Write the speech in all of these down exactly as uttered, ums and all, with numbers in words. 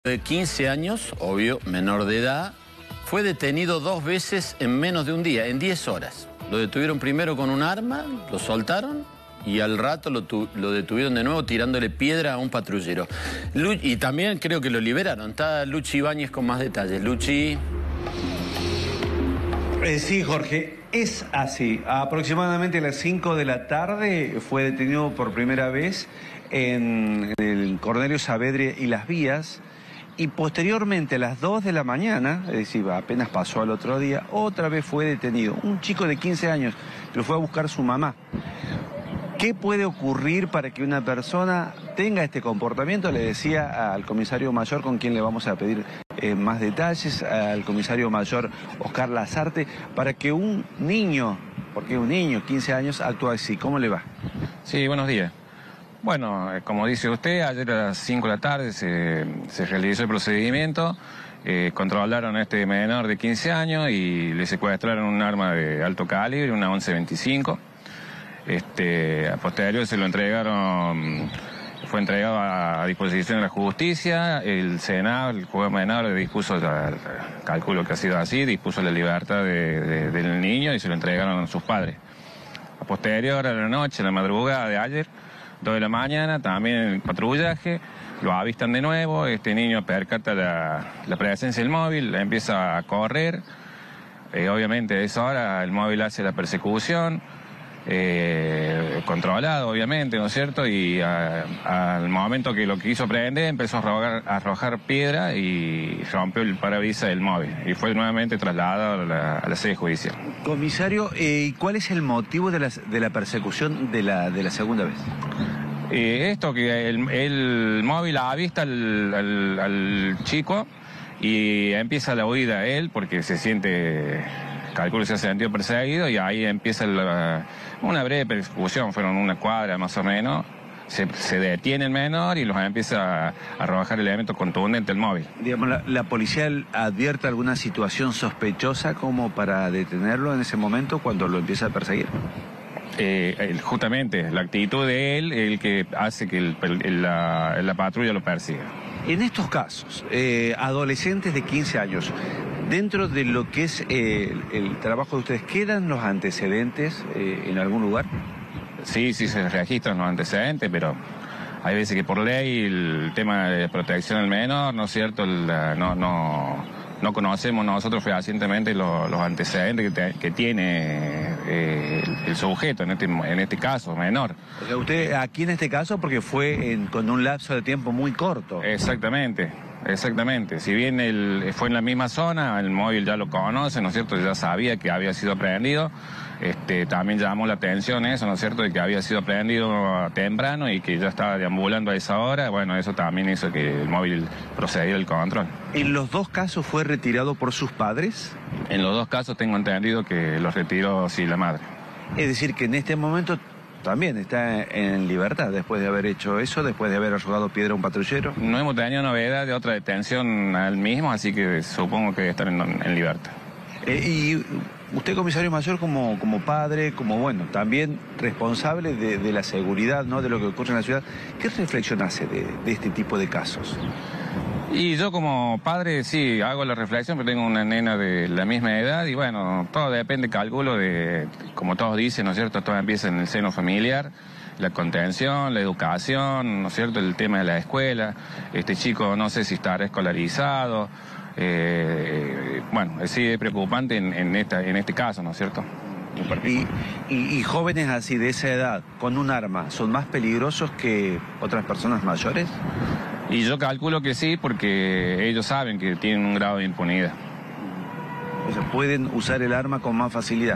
De quince años, obvio, menor de edad, fue detenido dos veces en menos de un día, en diez horas. Lo detuvieron primero con un arma, lo soltaron y al rato lo, lo detuvieron de nuevo tirándole piedra a un patrullero. Lu y también creo que lo liberaron. Está Luchi Ibáñez con más detalles. Luchi... Eh, sí, Jorge, es así. Aproximadamente a las cinco de la tarde fue detenido por primera vez en el Cornelio Saavedra y Las Vías. Y posteriormente a las dos de la mañana, es decir, apenas pasó al otro día, otra vez fue detenido. Un chico de quince años, pero fue a buscar su mamá. ¿Qué puede ocurrir para que una persona tenga este comportamiento? Le decía al comisario mayor, con quien le vamos a pedir eh, más detalles, al comisario mayor Oscar Lazarte, para que un niño, porque es un niño, quince años, actúe así. ¿Cómo le va? Sí, buenos días. Bueno, como dice usted, ayer a las cinco de la tarde se, se realizó el procedimiento, eh, controlaron a este menor de quince años y le secuestraron un arma de alto calibre, una once veinticinco. Este, a posteriori se lo entregaron, fue entregado a, a disposición de la justicia, el Senado, el juez menor dispuso, calculo que ha sido así, dispuso la libertad de, de, del niño y se lo entregaron a sus padres. A posterior, a la noche, a la madrugada de ayer, dos de la mañana, también en el patrullaje, lo avistan de nuevo, este niño percata la, la presencia del móvil, empieza a correr, eh, obviamente a esa hora el móvil hace la persecución, eh, controlado obviamente, ¿no es cierto? Y a, al momento que lo quiso prender empezó a arrojar, a arrojar piedra y rompió el parabrisas del móvil y fue nuevamente trasladado a la, a la sede judicial. Comisario, eh, ¿cuál es el motivo de la, de la persecución de la, de la segunda vez? Eh, esto que el, el móvil avista al, al, al chico y empieza la huida él porque se siente, calculo que se ha sentido perseguido y ahí empieza la, una breve persecución, fueron una cuadra más o menos, se, se detiene el menor y los empieza a arrojar elementos contundentes al móvil. Digamos, la, ¿la policía advierte alguna situación sospechosa como para detenerlo en ese momento cuando lo empieza a perseguir? Eh, justamente, la actitud de él es el que hace que el, el, la, la patrulla lo persiga. En estos casos, eh, adolescentes de quince años, dentro de lo que es eh, el, el trabajo de ustedes, ¿quedan los antecedentes eh, en algún lugar? Sí, sí se registran los antecedentes, pero hay veces que por ley el tema de protección del menor, ¿no es cierto? La, no, no, no conocemos nosotros fehacientemente los, los antecedentes que, te, que tiene eh, el, el sujeto, en este, en este caso, menor. O sea, usted aquí en este caso porque fue en, con un lapso de tiempo muy corto. Exactamente. Exactamente, si bien él fue en la misma zona, el móvil ya lo conoce, ¿no es cierto? Ya sabía que había sido aprehendido, este, también llamó la atención eso, ¿no es cierto? De que había sido aprehendido temprano y que ya estaba deambulando a esa hora, bueno, eso también hizo que el móvil procediera al control. ¿En los dos casos fue retirado por sus padres? En los dos casos tengo entendido que los retiró, sí, la madre. Es decir, que en este momento también está en libertad después de haber hecho eso, después de haber arrojado piedra a un patrullero. No hemos tenido novedad de otra detención al mismo, así que supongo que debe estar en, en libertad. Eh, y usted, comisario mayor, como, como padre, como bueno, también responsable de, de la seguridad, ¿no? De lo que ocurre en la ciudad, ¿qué reflexión hace de, de este tipo de casos? Y yo como padre sí hago la reflexión, pero tengo una nena de la misma edad y bueno, todo depende, calculo, de, como todos dicen, ¿no es cierto? Todo empieza en el seno familiar, la contención, la educación, ¿no es cierto? El tema de la escuela, este chico no sé si estará escolarizado, eh, bueno, sí es preocupante en, en, esta, en este caso, ¿no es cierto? Y, y, y jóvenes así de esa edad, con un arma, ¿son más peligrosos que otras personas mayores? Y yo calculo que sí, porque ellos saben que tienen un grado de impunidad. O sea, pueden usar el arma con más facilidad.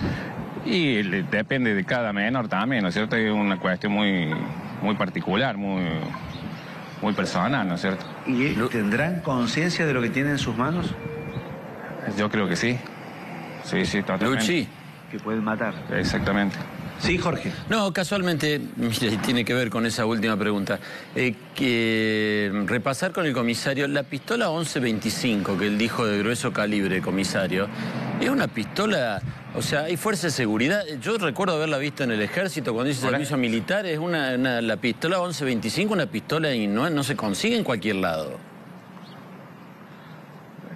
Y le, depende de cada menor también, ¿no es cierto? Es una cuestión muy, muy particular, muy, muy personal, ¿no es cierto? ¿Y tendrán conciencia de lo que tienen en sus manos? Yo creo que sí. Sí, sí, totalmente. Luchi. Que pueden matar. Exactamente. Sí, Jorge. No, casualmente, mira, y tiene que ver con esa última pregunta. Eh, que repasar con el comisario, la pistola once veinticinco que él dijo de grueso calibre, comisario, es una pistola, o sea, hay fuerza de seguridad. Yo recuerdo haberla visto en el ejército cuando hice servicio militar, es una, una, la pistola once veinticinco, una pistola y no, no se consigue en cualquier lado.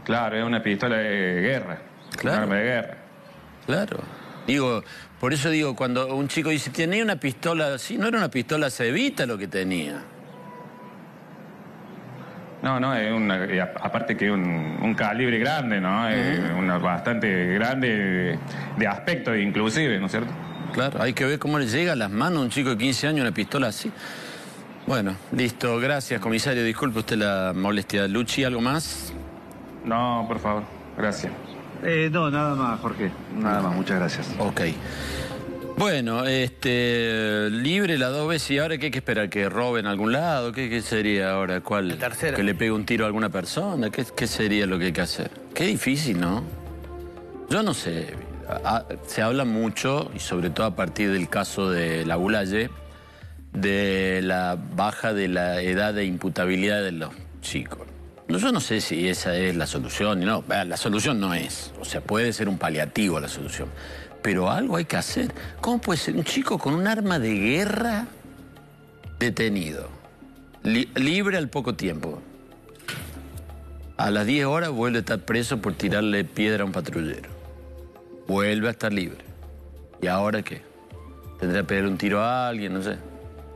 Claro, es una pistola de guerra. Claro. Un arma de guerra. Claro. Digo, por eso digo, cuando un chico dice, tenía una pistola así, no era una pistola cebita lo que tenía. No, no, es una, aparte que es un, un calibre grande, ¿no? Es Uh-huh. una bastante grande de, de aspecto inclusive, ¿no es cierto? Claro, hay que ver cómo le llega a las manos a un chico de quince años una pistola así. Bueno, listo, gracias, comisario. Disculpe usted la molestia. Luchi, ¿algo más? No, por favor, gracias. Eh, no, nada más, Jorge. Nada más, muchas gracias. Ok. Bueno, este, libre las dos veces. ¿Y ahora qué hay que esperar? ¿Que roben a algún lado? ¿Qué, qué sería ahora? ¿Cuál? La tercera. ¿Que le pegue un tiro a alguna persona? ¿Qué, qué sería lo que hay que hacer? Qué difícil, ¿no? Yo no sé. A- se habla mucho, y sobre todo a partir del caso de la Bulaye, de la baja de la edad de imputabilidad de los chicos. No, yo no sé si esa es la solución. No, la solución no es. O sea, puede ser un paliativo la solución. Pero algo hay que hacer. ¿Cómo puede ser un chico con un arma de guerra detenido, li- libre al poco tiempo? A las diez horas vuelve a estar preso por tirarle piedra a un patrullero. Vuelve a estar libre. ¿Y ahora qué? ¿Tendrá que pegar un tiro a alguien? No sé.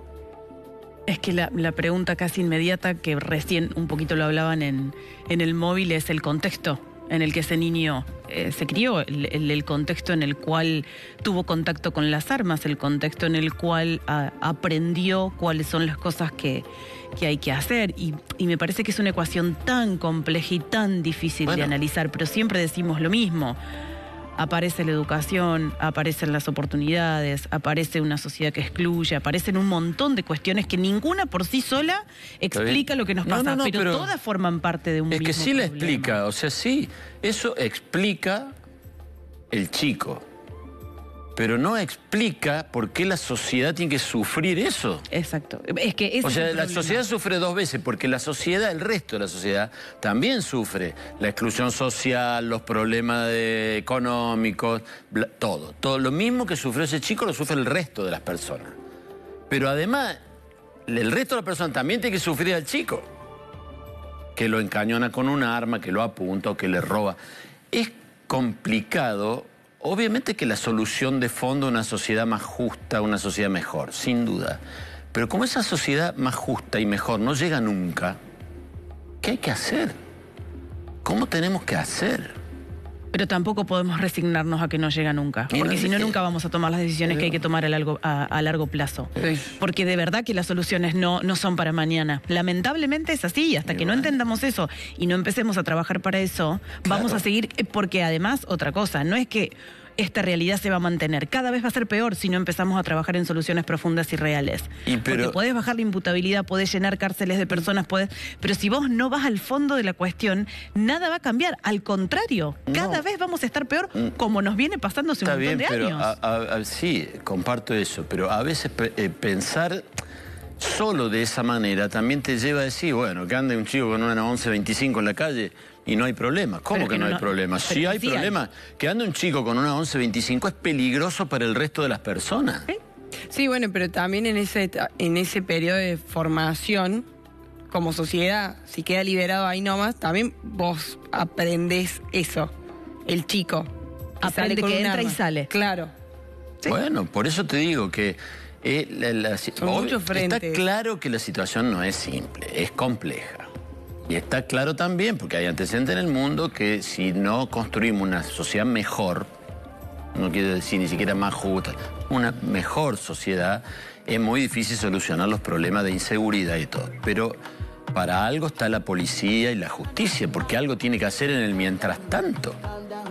Es que la, la pregunta casi inmediata, que recién un poquito lo hablaban en, en el móvil, es el contexto en el que ese niño eh, se crió, el, el, el contexto en el cual tuvo contacto con las armas, el contexto en el cual a, aprendió cuáles son las cosas que, que hay que hacer. Y, y me parece que es una ecuación tan compleja y tan difícil Bueno. de analizar, pero siempre decimos lo mismo. Aparece la educación, aparecen las oportunidades, aparece una sociedad que excluye, aparecen un montón de cuestiones que ninguna por sí sola explica bien. lo que nos No, pasa, no, no, pero, pero todas forman parte de un Es que mismo sí la problema. explica, o sea, sí, eso explica el chico, pero no explica por qué la sociedad tiene que sufrir eso. Exacto. Es que ese O es sea, el la problema. sociedad sufre dos veces, porque la sociedad, el resto de la sociedad, también sufre la exclusión social, los problemas de- económicos, bla- todo. Todo lo mismo que sufrió ese chico lo sufre el resto de las personas. Pero además, el resto de las personas también tiene que sufrir al chico, que lo encañona con un arma, que lo apunta o que le roba. Es complicado. Obviamente que la solución de fondo es una sociedad más justa, una sociedad mejor, sin duda. Pero como esa sociedad más justa y mejor no llega nunca, ¿qué hay que hacer? ¿Cómo tenemos que hacer? Pero tampoco podemos resignarnos a que no llega nunca, Y porque no si no, sé. nunca vamos a tomar las decisiones que hay que tomar a largo, a, a largo plazo. Sí. Porque de verdad que las soluciones no, no son para mañana. Lamentablemente es así, hasta Y que no bueno. entendamos eso y no empecemos a trabajar para eso, vamos Claro. a seguir, eh, porque además, otra cosa, no es que esta realidad se va a mantener, cada vez va a ser peor si no empezamos a trabajar en soluciones profundas y reales. Y pero- Porque podés bajar la imputabilidad, podés llenar cárceles de personas, podés, pero si vos no vas al fondo de la cuestión, nada va a cambiar. Al contrario, cada No. vez vamos a estar peor, como nos viene pasando hace Está un montón bien, de pero años. a- a- a- sí, comparto eso, pero a veces pe- eh, pensar solo de esa manera también te lleva a decir, bueno, que ande un chico con una once veinticinco en la calle y no hay problema. ¿Cómo Pero que que no, no- hay problema? Sí pero hay sí hay. problema. Que ande un chico con una once veinticinco es peligroso para el resto de las personas. Sí, bueno, pero también en ese, eta- en ese periodo de formación, como sociedad, si queda liberado ahí nomás, también vos aprendés eso, el chico. que Aprende sale con que un entra y arma. sale. Claro. Sí. Bueno, por eso te digo que eh, la- la- Son obvio, muchos está frentes. claro que la situación no es simple, es compleja. Y está claro también, porque hay antecedentes en el mundo, que si no construimos una sociedad mejor, no quiero decir ni siquiera más justa, una mejor sociedad, es muy difícil solucionar los problemas de inseguridad y todo. Pero para algo está la policía y la justicia, porque algo tiene que hacer en el mientras tanto.